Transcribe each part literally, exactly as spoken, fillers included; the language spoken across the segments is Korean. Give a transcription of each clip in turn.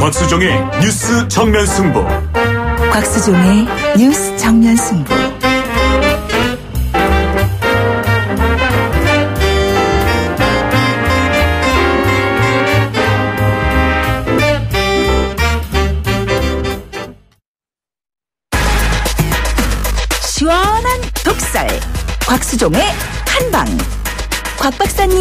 곽수종의 뉴스 정면 승부. 곽수종의 뉴스 정면 승부. 시원한 독살. 곽수종의 한방. 곽 박사님.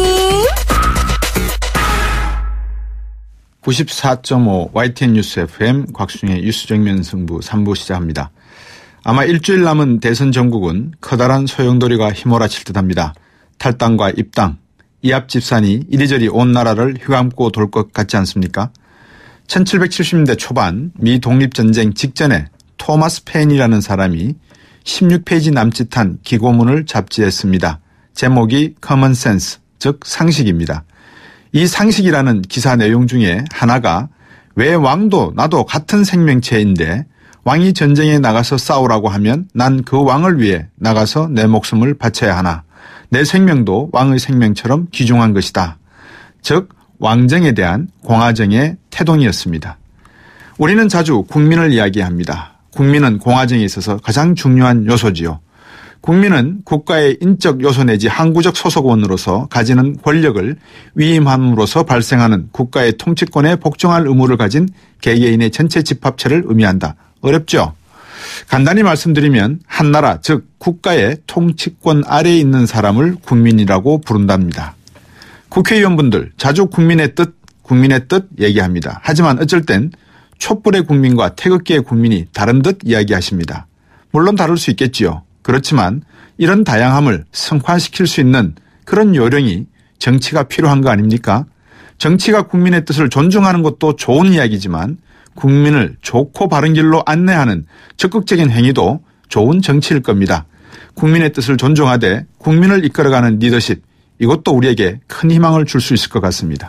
구십사 점 오 와이티엔 뉴스 에프엠 곽수종의 뉴스 정면 승부 삼 부 시작합니다. 아마 일주일 남은 대선 전국은 커다란 소용돌이가 휘몰아칠 듯합니다. 탈당과 입당, 이합 집산이 이리저리 온 나라를 휘감고 돌 것 같지 않습니까? 천칠백칠십 년대 초반 미 독립전쟁 직전에 토마스 페인이라는 사람이 십육 페이지 남짓한 기고문을 잡지했습니다. 제목이 커먼 센스, 즉 상식입니다. 이 상식이라는 기사 내용 중에 하나가 왜 왕도 나도 같은 생명체인데 왕이 전쟁에 나가서 싸우라고 하면 난 그 왕을 위해 나가서 내 목숨을 바쳐야 하나. 내 생명도 왕의 생명처럼 귀중한 것이다. 즉 왕정에 대한 공화정의 태동이었습니다. 우리는 자주 국민을 이야기합니다. 국민은 공화정에 있어서 가장 중요한 요소지요. 국민은 국가의 인적 요소 내지 항구적 소속원으로서 가지는 권력을 위임함으로써 발생하는 국가의 통치권에 복종할 의무를 가진 개개인의 전체 집합체를 의미한다. 어렵죠? 간단히 말씀드리면 한 나라 즉 국가의 통치권 아래에 있는 사람을 국민이라고 부른답니다. 국회의원분들 자주 국민의 뜻, 국민의 뜻 얘기합니다. 하지만 어쩔 땐 촛불의 국민과 태극기의 국민이 다른 듯 이야기하십니다. 물론 다를 수 있겠지요. 그렇지만 이런 다양함을 승화시킬 수 있는 그런 요령이 정치가 필요한 거 아닙니까? 정치가 국민의 뜻을 존중하는 것도 좋은 이야기지만 국민을 좋고 바른 길로 안내하는 적극적인 행위도 좋은 정치일 겁니다. 국민의 뜻을 존중하되 국민을 이끌어가는 리더십, 이것도 우리에게 큰 희망을 줄 수 있을 것 같습니다.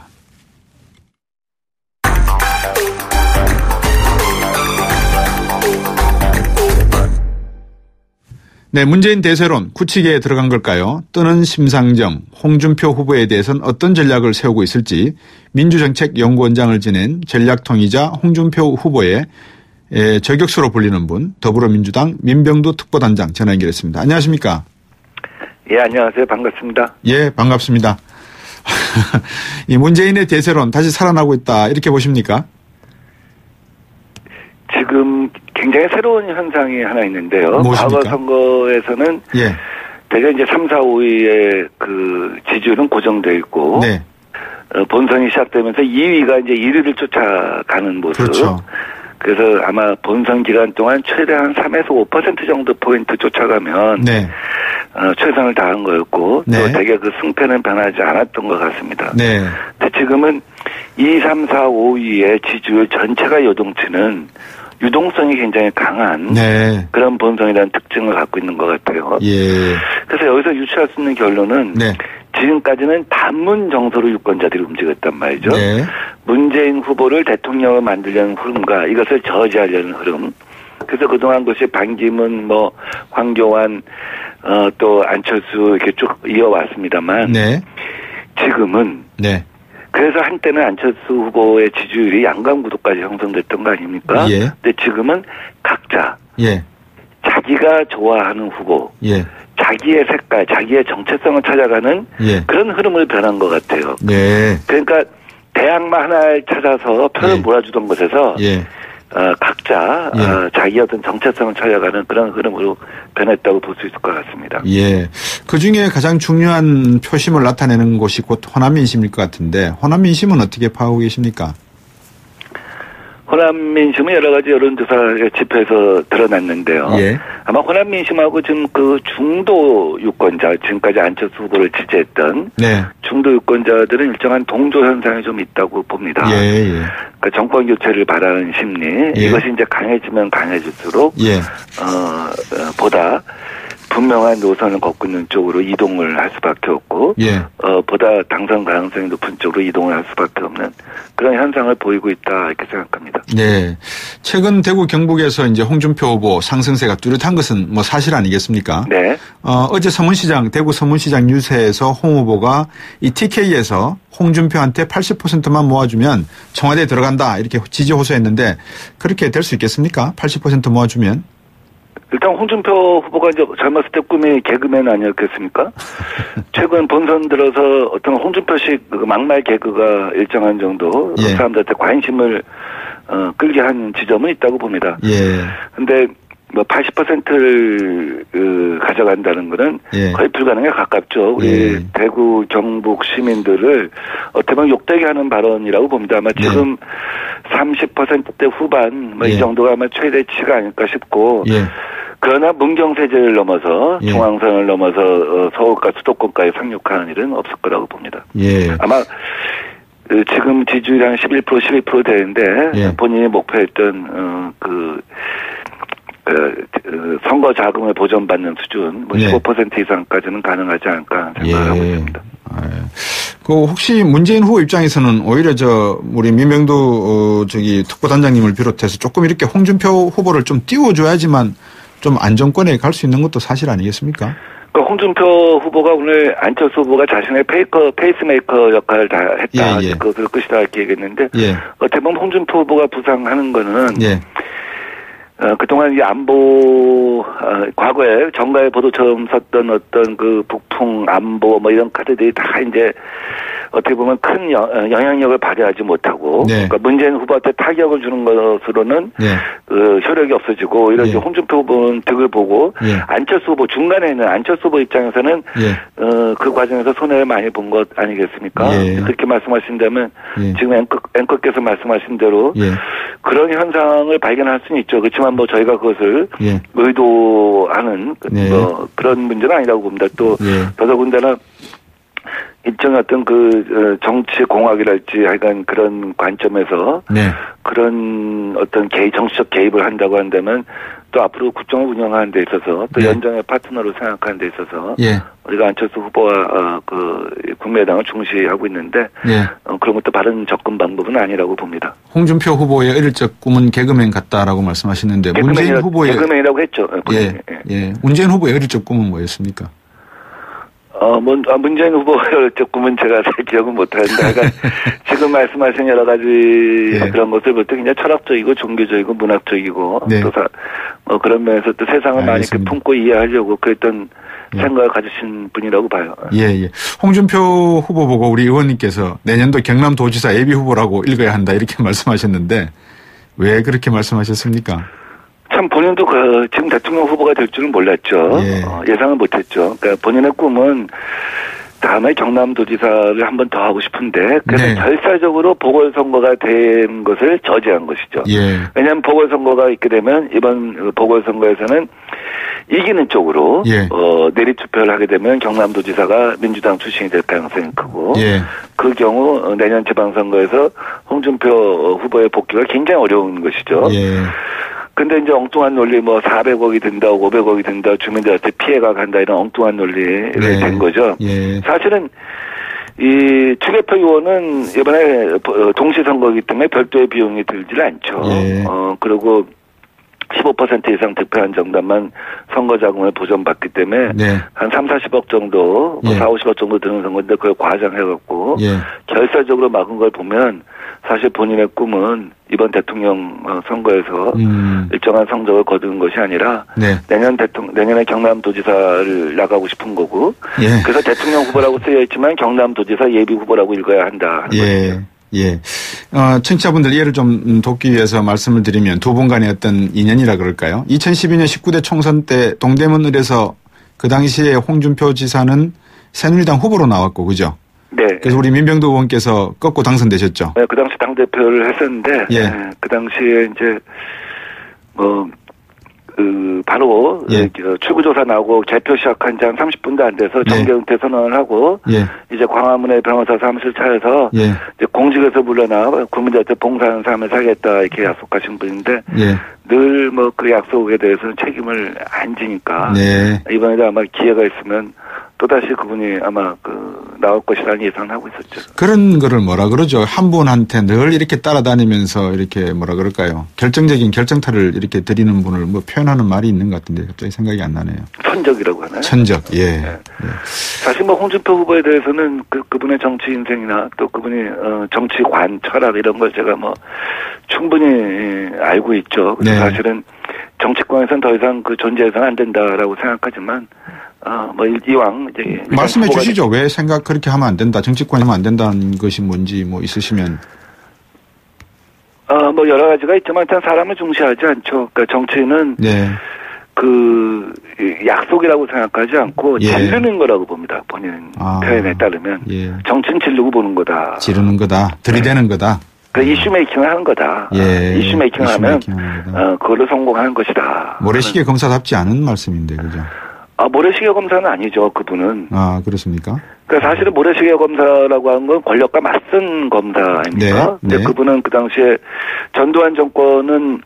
네, 문재인 대세론 굳히게 들어간 걸까요? 뜨는 심상정, 홍준표 후보에 대해서는 어떤 전략을 세우고 있을지 민주정책연구원장을 지낸 전략통이자 홍준표 후보의 저격수로 불리는 분, 더불어민주당 민병두 특보단장 전화 연결했습니다. 안녕하십니까? 예, 안녕하세요. 반갑습니다. 예, 반갑습니다. 이 문재인의 대세론 다시 살아나고 있다, 이렇게 보십니까? 지금 굉장히 새로운 현상이 하나 있는데요. 무엇입니까? 과거 선거에서는 예. 대개 이제 삼, 사, 오 위의 그 지지율은 고정되어 있고, 네. 어, 본선이 시작되면서 이 위가 이제 일 위를 쫓아가는 모습. 그렇죠. 그래서 아마 본선 기간 동안 최대한 삼에서 오 퍼센트 정도 포인트 쫓아가면 네. 어, 최선을 다한 거였고, 네. 또 대개 그 승패는 변하지 않았던 것 같습니다. 네. 근데 지금은 이, 삼, 사, 오 위의 지지율 전체가 요동치는 유동성이 굉장히 강한 네. 그런 본선이라는 특징을 갖고 있는 것 같아요. 예. 그래서 여기서 유추할 수 있는 결론은 네. 지금까지는 단문 정서로 유권자들이 움직였단 말이죠. 네. 문재인 후보를 대통령으로 만들려는 흐름과 이것을 저지하려는 흐름. 그래서 그동안 그것이 반기문, 뭐 황교안, 어, 또 안철수 이렇게 쭉 이어왔습니다만 네. 지금은 네. 그래서 한때는 안철수 후보의 지지율이 양강구도까지 형성됐던 거 아닙니까? 예. 근데 지금은 각자 예. 자기가 좋아하는 후보, 예. 자기의 색깔, 자기의 정체성을 찾아가는 예. 그런 흐름을 변한 것 같아요. 네. 그러니까 대학만 하나를 찾아서 표를 예. 몰아주던 곳에서 예. 어, 각자 예. 어, 자기 어떤 정체성을 찾아가는 그런 흐름으로 변했다고 볼 수 있을 것 같습니다. 예. 그 중에 가장 중요한 표심을 나타내는 곳이 곧 호남 민심일 것 같은데, 호남 민심은 어떻게 파악하고 계십니까? 호남 민심은 여러 가지 여론조사 집회에서 드러났는데요. 예. 아마 호남 민심하고 지금 그 중도 유권자, 지금까지 안철수 후보를 지지했던 네. 중도 유권자들은 일정한 동조 현상이 좀 있다고 봅니다. 예, 예. 그러니까 정권 교체를 바라는 심리, 예. 이것이 이제 강해지면 강해질수록 예. 어, 어 보다 분명한 노선을 걷고 있는 쪽으로 이동을 할 수밖에 없고, 예. 어, 보다 당선 가능성이 높은 쪽으로 이동을 할 수밖에 없는 그런 현상을 보이고 있다 이렇게 생각합니다. 네. 최근 대구 경북에서 이제 홍준표 후보 상승세가 뚜렷한 것은 뭐 사실 아니겠습니까? 네. 어, 어제 서문시장, 대구 서문시장 유세에서 홍 후보가 이 티케이에서 홍준표한테 팔십 퍼센트만 모아주면 청와대에 들어간다 이렇게 지지 호소했는데 그렇게 될 수 있겠습니까? 팔십 퍼센트 모아주면? 일단 홍준표 후보가 이제 젊었을 때 꿈이 개그맨 아니었겠습니까? 최근 본선 들어서 어떤 홍준표식 막말 개그가 일정한 정도 예. 사람들한테 관심을 어, 끌게 한 지점은 있다고 봅니다. 예. 근데 뭐 팔십 퍼센트를 그, 가져간다는 거는 예. 거의 불가능에 가깝죠. 우리 예. 대구 경북 시민들을 어떻게 보면 욕되게 하는 발언이라고 봅니다. 아마 지금 예. 삼십 퍼센트대 후반 뭐 이 예. 정도가 아마 최대치가 아닐까 싶고 예. 그러나 문경세제를 넘어서 예. 중앙선을 넘어서 어, 서울과 수도권까지 상륙하는 일은 없을 거라고 봅니다. 예. 아마 그 지금 지지율이 한 십일 퍼센트 십이 퍼센트 되는데 예. 본인이 목표했던 어, 그 그 선거 자금을 보전받는 수준 뭐 예. 십오 퍼센트 이상까지는 가능하지 않을까 생각을 하고 있습니다. 아, 예. 그 혹시 문재인 후보 입장에서는 오히려 저 우리 민병두 어, 저기 특보단장님을 비롯해서 조금 이렇게 홍준표 후보를 좀 띄워줘야지만 좀 안정권에 갈 수 있는 것도 사실 아니겠습니까? 그러니까 홍준표 후보가 오늘 안철수 후보가 자신의 페이커 페이스메이커 역할을 다 했다. 예, 예. 그것을 끝이다 이렇게 얘기했는데 예. 어떻게 보면 홍준표 후보가 부상하는 거는 예. 어, 그동안 이 안보, 어, 과거에 정가의 보도처럼 썼던 어떤 그 북풍, 안보 뭐 이런 카드들이 다 이제 어떻게 보면 큰 여, 영향력을 발휘하지 못하고. 네. 그러니까 문재인 후보한테 타격을 주는 것으로는 네. 그 효력이 없어지고 오히려 네. 이제 홍준표 후보는 득을 보고 네. 안철수 후보 중간에 있는 안철수 후보 입장에서는 예. 어, 그 과정에서 손해를 많이 본 것 아니겠습니까? 예. 그렇게 말씀하신다면 예. 지금 앵커, 앵커께서 말씀하신 대로 예. 그런 현상을 발견할 수는 있죠. 그렇지만 뭐 저희가 그것을 예. 의도하는 네. 뭐 그런 문제는 아니라고 봅니다. 또 예. 더더군다나 일정한 어떤 그 정치 공학이랄지 하여간 그런 관점에서 네. 그런 어떤 개입, 정치적 개입을 한다고 한다면 또 앞으로 국정을 운영하는 데 있어서 또 네. 연정의 파트너로 생각하는 데 있어서 예. 우리가 안철수 후보와 어, 그 국민의당을 중시하고 있는데 예. 어, 그런 것도 바른 접근 방법은 아니라고 봅니다. 홍준표 후보의 어릴 적 꿈은 개그맨 같다라고 말씀하시는데 문재인 후보의 개그맨이라고 했죠. 예. 예. 예. 문재인 후보의 어릴 적 꿈은 뭐였습니까? 어, 문, 아, 문재인 후보의 조금은 제가 잘 기억은 못하는데, 하여간 지금 말씀하신 여러 가지 네. 그런 것을 볼 때 굉장히 철학적이고 종교적이고 문학적이고 네. 또 사, 뭐 그런 면에서 또 세상을 많이 이렇게 알겠습니다. 품고 이해하려고 그랬던 네. 생각을 가지신 분이라고 봐요. 예, 예. 홍준표 후보 보고 우리 의원님께서 내년도 경남도지사 예비 후보라고 읽어야 한다 이렇게 말씀하셨는데 왜 그렇게 말씀하셨습니까? 참 본인도 그 지금 대통령 후보가 될 줄은 몰랐죠. 예. 어, 예상을 못했죠. 그러니까 본인의 꿈은 다음에 경남도지사를 한 번 더 하고 싶은데 그래서 네. 결사적으로 보궐선거가 된 것을 저지한 것이죠. 예. 왜냐하면 보궐선거가 있게 되면 이번 보궐선거에서는 이기는 쪽으로 예. 어, 내리투표를 하게 되면 경남도지사가 민주당 출신이 될 가능성이 크고 예. 그 경우 내년 지방선거에서 홍준표 후보의 복귀가 굉장히 어려운 것이죠. 예. 근데 이제 엉뚱한 논리 뭐 사백억이 든다, 오백억이 든다, 주민들한테 피해가 간다 이런 엉뚱한 논리를 네. 된 거죠. 예. 사실은 이 투개표 요원은 이번에 동시선거이기 때문에 별도의 비용이 들질 않죠. 예. 어 그리고 십오 퍼센트 이상 득표한 정당만 선거 자금을 보전받기 때문에 네. 한 삼, 사십억 정도, 뭐 예. 사, 오십억 정도 드는 선거인데 그걸 과장해갖고 예. 결사적으로 막은 걸 보면 사실 본인의 꿈은 이번 대통령 선거에서 음. 일정한 성적을 거두는 것이 아니라 네. 내년 대통령, 내년에 경남도지사를 나가고 싶은 거고 예. 그래서 대통령 후보라고 쓰여 있지만 경남도지사 예비 후보라고 읽어야 한다. 하는 예. 것이죠. 예. 어, 청취자분들 이해를 좀 돕기 위해서 말씀을 드리면 두 분 간의 어떤 인연이라 그럴까요? 이천십이 년 십구 대 총선 때 동대문을에서 그 당시에 홍준표 지사는 새누리당 후보로 나왔고, 그죠? 네. 그래서 우리 민병두 의원께서 꺾고 당선되셨죠? 네, 그 당시 당대표를 했었는데, 예. 네, 그 당시에 이제, 뭐, 그, 바로, 예. 그 출구조사 나오고 개표 시작한 지 한 삼십 분도 안 돼서 네. 정계 은퇴 선언을 하고, 예. 이제 광화문의 변호사 사무실 차에서, 예. 이제 공직에서 물러나 국민들한테 봉사하는 삶을 살겠다 이렇게 약속하신 분인데, 예. 늘 뭐 그 약속에 대해서는 책임을 안 지니까, 네. 이번에도 아마 기회가 있으면 또다시 그분이 아마 그 나올 것이라는 예상을 하고 있었죠. 그런 거를 뭐라 그러죠? 한 분한테 늘 이렇게 따라다니면서 이렇게 뭐라 그럴까요? 결정적인 결정타를 이렇게 드리는 분을 뭐 표현하는 말이 있는 것 같은데 갑자기 생각이 안 나네요. 천적이라고 하나요? 천적, 예. 네. 네. 사실 뭐 홍준표 후보에 대해서는 그, 그분의 정치 인생이나 또 그분이 어, 정치관, 철학 이런 걸 제가 뭐 충분히 알고 있죠. 그래서 네. 사실은 정치권에서는 더 이상 그 존재해서는 안 된다라고 생각하지만 어, 뭐 이왕 이제 말씀해 주시죠. 왜 생각 그렇게 하면 안 된다. 정치권이 하면 안 된다는 것이 뭔지 뭐 있으시면. 어, 뭐 여러 가지가 있지만 일단 사람을 중시하지 않죠. 그러니까 정치는 네. 그 약속이라고 생각하지 않고 예. 지르는 거라고 봅니다. 본인 아, 표현에 따르면 예. 정치는 지르고 보는 거다. 지르는 거다. 들이대는 네. 거다. 그 이슈 메이킹을 하는 거다. 예. 이슈 메이킹을 이슈 하면 어, 그걸로 성공하는 것이다. 모래시계 검사답지 않은 말씀인데 그죠? 아, 모래시계 검사는 아니죠, 그분은. 아, 그렇습니까? 그러니까 사실은 모래시계 검사라고 하는 건 권력과 맞선 검사 아닙니까? 네, 근데 네. 그분은 그 당시에 전두환 정권은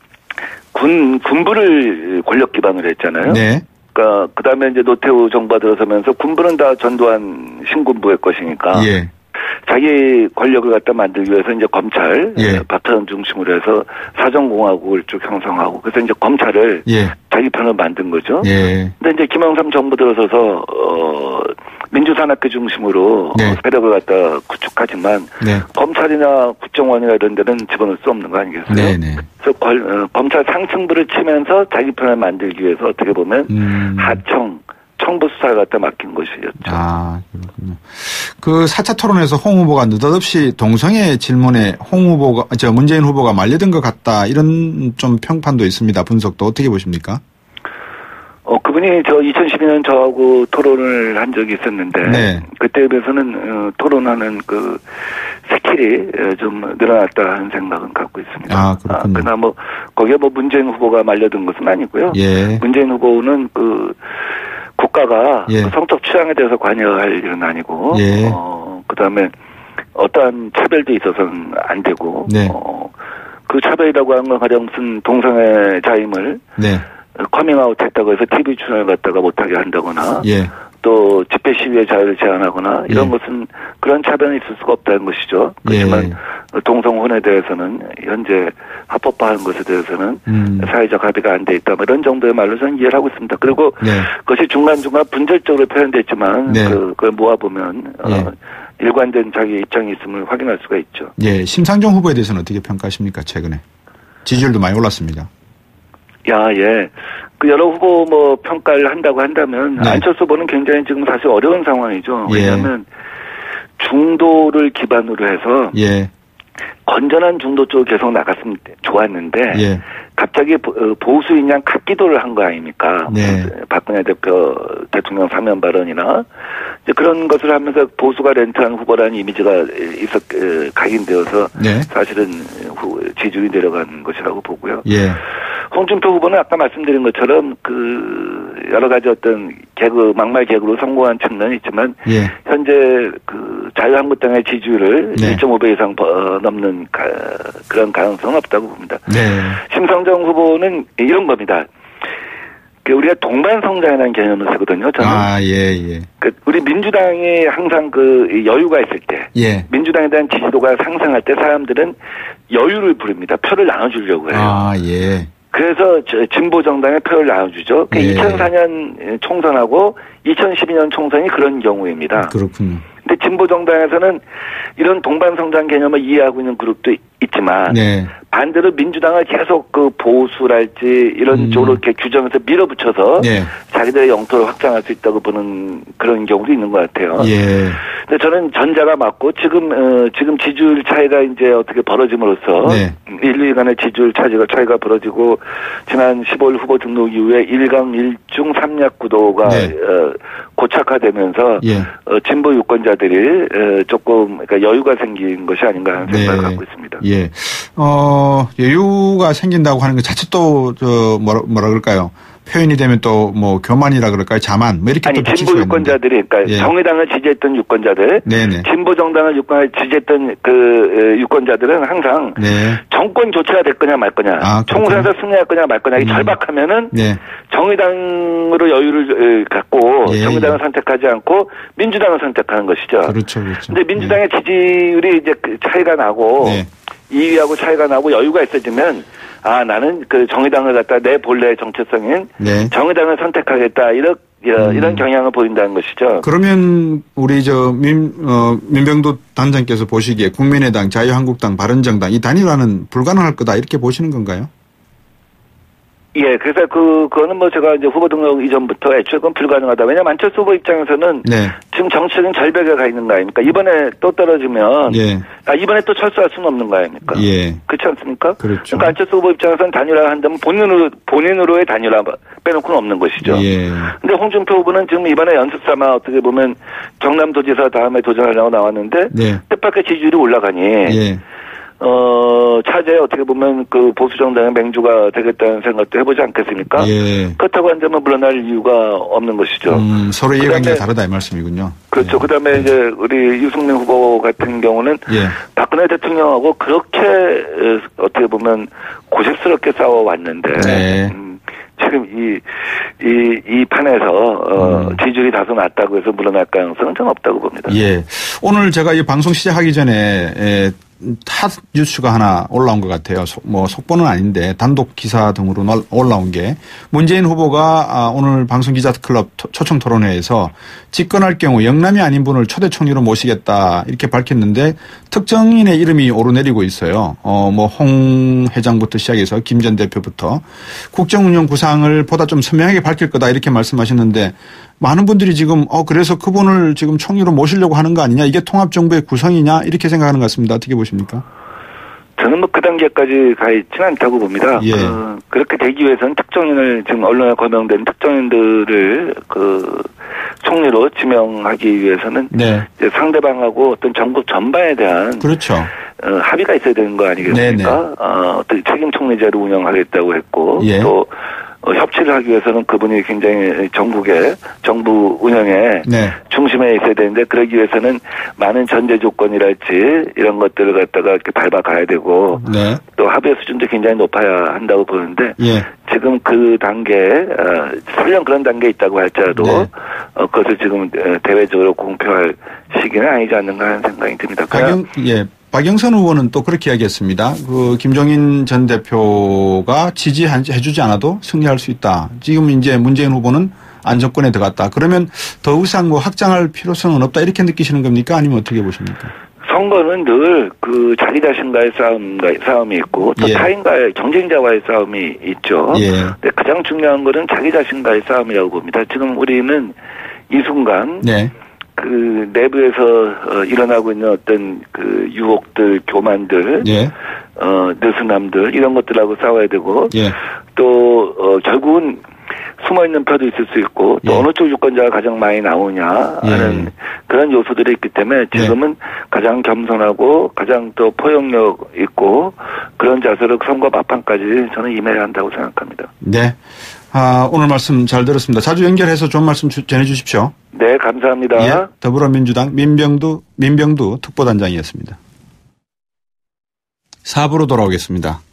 군, 군부를 권력 기반으로 했잖아요. 네. 그러니까 그 다음에 이제 노태우 정부가 들어서면서 군부는 다 전두환 신군부의 것이니까. 예. 자기 권력을 갖다 만들기 위해서 이제 검찰, 예. 박태환 중심으로 해서 사정공화국을 쭉 형성하고, 그래서 이제 검찰을 예. 자기 편을 만든 거죠. 예. 근데 이제 김영삼 정부 들어서서, 어, 민주산악회 중심으로 네. 세력을 갖다 구축하지만, 네. 검찰이나 국정원이나 이런 데는 집어넣을 수 없는 거 아니겠어요? 네, 네. 그래서 걸, 어, 검찰 상층부를 치면서 자기 편을 만들기 위해서 어떻게 보면 음. 하청, 청부 수사를 갖다 맡긴 것이었죠. 아, 그렇군요. 그 사 차 토론에서 홍 후보가 느닷없이 동성애 질문에 홍 후보가, 저 문재인 후보가 말려든 것 같다. 이런 좀 평판도 있습니다. 분석도 어떻게 보십니까? 어, 그분이 저 이천십이 년 저하고 토론을 한 적이 있었는데. 네. 그때에 비해서는, 어, 토론하는 그 스킬이 좀 늘어났다 하는 생각은 갖고 있습니다. 아, 그렇군요. 아, 그러나 뭐, 거기에 뭐 문재인 후보가 말려든 것은 아니고요. 예. 문재인 후보는 그, 국가가 예. 성적 취향에 대해서 관여할 일은 아니고, 예. 어, 그 다음에 어떠한 차별도 있어서는 안 되고, 네. 어, 그 차별이라고 하는 건 가령 무슨 동성애자임을 네. 커밍아웃 했다고 해서 티비 출연을 갖다가 못하게 한다거나, 예. 또 집회 시위의 자유를 제한하거나 이런 예. 것은 그런 차별은 있을 수가 없다는 것이죠. 그렇지만 예. 동성혼에 대해서는 현재 합법화하는 것에 대해서는 음. 사회적 합의가 안 돼 있다. 뭐 이런 정도의 말로 저는 이해를 하고 있습니다. 그리고 네. 그것이 중간중간 분절적으로 표현됐지만 네. 그, 그걸 모아보면 예. 어, 일관된 자기 입장이 있음을 확인할 수가 있죠. 예, 심상정 후보에 대해서는 어떻게 평가하십니까? 최근에 지지율도 많이 올랐습니다. 야, 예. 그 여러 후보 뭐 평가를 한다고 한다면 네. 안철수 후보는 굉장히 지금 사실 어려운 상황이죠. 왜냐하면 예. 중도를 기반으로 해서 예. 건전한 중도 쪽으로 계속 나갔으면 좋았는데 예. 갑자기 보수인 양 갓기도를 한 거 아닙니까? 네. 박근혜 대표 대통령 사면 발언이나 이제 그런 것을 하면서 보수가 렌트한 후보라는 이미지가 있었 각인되어서 네. 사실은 지지율이 내려간 것이라고 보고요. 예. 홍준표 후보는 아까 말씀드린 것처럼 그 여러 가지 어떤 개그 막말 개그로 성공한 측면이 있지만 예. 현재 그 자유한국당의 지지율을 네. 일 점 오 배 이상 넘는 가, 그런 가능성은 없다고 봅니다. 네. 심상정 후보는 이런 겁니다. 그 우리가 동반 성장이라는 개념을 쓰거든요. 저는 아, 예, 예. 그 우리 민주당이 항상 그 여유가 있을 때, 예. 민주당에 대한 지지도가 상승할 때 사람들은 여유를 부릅니다. 표를 나눠주려고 해요. 아, 예. 그래서 진보 정당에 표를 나눠주죠. 그 예. 이천사 년 총선하고 이천십이 년 총선이 그런 경우입니다. 그렇군요. 근데 진보 정당에서는 이런 동반 성장 개념을 이해하고 있는 그룹도 있지만 네. 반대로 민주당을 계속 그 보수랄지 이런 음. 쪽으로 이렇게 규정해서 밀어붙여서 네. 자기들의 영토를 확장할 수 있다고 보는 그런 경우도 있는 것 같아요. 예. 근데 저는 전자가 맞고 지금 어, 지금 지지율 차이가 이제 어떻게 벌어짐으로써 네. 일, 이 간의 지지율 차이가 차이가 벌어지고 지난 십오일 후보 등록 이후에 일강 일중 삼약 구도가 네. 어, 고착화되면서 예. 어, 진보 유권자들이 어, 조금 그러니까 여유가 생긴 것이 아닌가 하는 생각을 네. 갖고 있습니다. 예. 어, 여유가 생긴다고 하는 것 자체 또, 저, 뭐라, 뭐라 그럴까요? 표현이 되면 또 뭐 교만이라 그럴까요? 자만 뭐 이렇게 아니, 또 진보 유권자들이 그러니까 예. 정의당을 지지했던 유권자들, 네네. 진보 정당을 유권 지지했던 그 유권자들은 항상 네. 정권 교체가 될 거냐 말 거냐, 아, 총선에서 승리할 거냐 말 거냐, 이 음. 절박하면은 네. 정의당으로 여유를 갖고 예, 정의당을 예. 선택하지 않고 민주당을 선택하는 것이죠. 그렇죠, 그렇죠. 근데 민주당의 예. 지지율이 이제 그 차이가 나고 네. 이 위하고 차이가 나고 여유가 있어지면 아 나는 그 정의당을 갖다 내 본래 정체성인 네. 정의당을 선택하겠다 이런 음. 이런 경향을 보인다는 것이죠. 그러면 우리 저 민, 어, 민병도 단장께서 보시기에 국민의당, 자유한국당, 바른정당 이 단일화는 불가능할 거다 이렇게 보시는 건가요? 예, 그래서 그, 그거는 뭐 제가 이제 후보 등록 이전부터 애초에 그건 불가능하다. 왜냐면 안철수 후보 입장에서는 네. 지금 정치적인 절벽에 가 있는 거 아닙니까? 이번에 또 떨어지면. 예. 아, 이번에 또 철수할 수는 없는 거 아닙니까? 예. 그렇지 않습니까? 그렇죠. 그러니까 안철수 후보 입장에서는 단일화 한다면 본인으로, 본인으로의 단일화 빼놓고는 없는 것이죠. 예. 근데 홍준표 후보는 지금 이번에 연습 삼아 어떻게 보면 경남도지사 다음에 도전하려고 나왔는데. 네. 뜻밖의 지지율이 올라가니. 예. 어, 차제에 어떻게 보면 그 보수정당의 맹주가 되겠다는 생각도 해보지 않겠습니까? 예. 그렇다고 한다면 물러날 이유가 없는 것이죠. 음, 서로 이해관계가 그다음에- 다르다 이 말씀이군요. 그렇죠. 예. 그 다음에 이제 우리 유승민 후보 같은 경우는 예. 박근혜 대통령하고 그렇게 어, 어떻게 보면 고집스럽게 싸워왔는데 네. 음, 지금 이, 이, 이 판에서 어, 음. 지지율이 다소 낮다고 해서 물러날 가능성은 좀 없다고 봅니다. 예. 오늘 제가 이 방송 시작하기 전에 에, 핫 뉴스가 하나 올라온 것 같아요. 소, 뭐 속보는 아닌데 단독 기사 등으로 올라온 게 문재인 후보가 아, 오늘 방송기자클럽 초청 토론회에서 집권할 경우 영남이 아닌 분을 초대 총리로 모시겠다 이렇게 밝혔는데 특정인의 이름이 오르내리고 있어요. 어, 뭐 홍 회장부터 시작해서 김 전 대표부터 국정운영 구상을 보다 좀 선명하게 밝힐 거다 이렇게 말씀하셨는데 많은 분들이 지금 어 그래서 그분을 지금 총리로 모시려고 하는 거 아니냐 이게 통합정부의 구성이냐 이렇게 생각하는 것 같습니다. 어떻게 보십니까? 저는 뭐 그 단계까지 가 있지는 않다고 봅니다. 예. 어, 그렇게 되기 위해서는 특정인을 지금 언론에 거명된 특정인들을 그 총리로 지명하기 위해서는 네. 이제 상대방하고 어떤 전국 전반에 대한 그렇죠. 어, 합의가 있어야 되는 거 아니겠습니까? 네네. 어, 어떤 책임 총리제를 운영하겠다고 했고 예. 또 어, 협치를 하기 위해서는 그분이 굉장히 전국의 정부 운영에 네. 중심에 있어야 되는데 그러기 위해서는 많은 전제 조건이랄지 이런 것들을 갖다가 이렇게 밟아가야 되고 네. 또 합의 수준도 굉장히 높아야 한다고 보는데 예. 지금 그 단계에 어, 설령 그런 단계에 있다고 할지라도 네. 어, 그것을 지금 어, 대외적으로 공표할 시기는 아니지 않는가 하는 생각이 듭니다. 박영, 예. 박영선 후보는 또 그렇게 이야기했습니다. 그 김종인 전 대표가 지지해주지 않아도 승리할 수 있다. 지금 이제 문재인 후보는 안정권에 들어갔다. 그러면 더 이상 뭐 확장할 필요성은 없다. 이렇게 느끼시는 겁니까? 아니면 어떻게 보십니까? 선거는 늘 그 자기 자신과의 싸움, 싸움이 있고 또 예. 타인과의 경쟁자와의 싸움이 있죠. 예. 근데 가장 중요한 것은 자기 자신과의 싸움이라고 봅니다. 지금 우리는 이 순간 네. 그 내부에서 어, 일어나고 있는 어떤 그 유혹들, 교만들, 예. 어, 느슨함들 이런 것들하고 싸워야 되고 예. 또 어, 결국은 숨어 있는 표도 있을 수 있고 또 예. 어느 쪽 유권자가 가장 많이 나오냐 하는 예. 그런 요소들이 있기 때문에 지금은 가장 겸손하고 가장 또 포용력 있고 그런 자세로 선거 막판까지 저는 임해야 한다고 생각합니다. 네. 아, 오늘 말씀 잘 들었습니다. 자주 연결해서 좋은 말씀 주, 전해 주십시오. 네, 감사합니다. 예. 더불어민주당 민병두, 민병두 특보단장이었습니다. 사 부로 돌아오겠습니다.